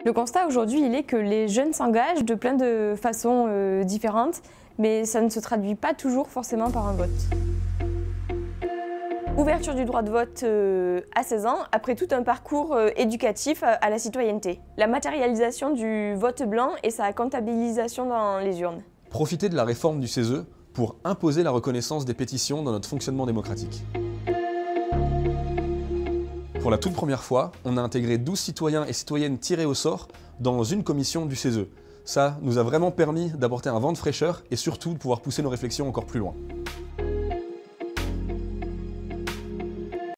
Le constat aujourd'hui, il est que les jeunes s'engagent de plein de façons différentes, mais ça ne se traduit pas toujours forcément par un vote. Ouverture du droit de vote à 16 ans, après tout un parcours éducatif à la citoyenneté. La matérialisation du vote blanc et sa comptabilisation dans les urnes. Profiter de la réforme du CESE pour imposer la reconnaissance des pétitions dans notre fonctionnement démocratique. Pour la toute première fois, on a intégré 12 citoyens et citoyennes tirés au sort dans une commission du CESE. Ça nous a vraiment permis d'apporter un vent de fraîcheur et surtout de pouvoir pousser nos réflexions encore plus loin.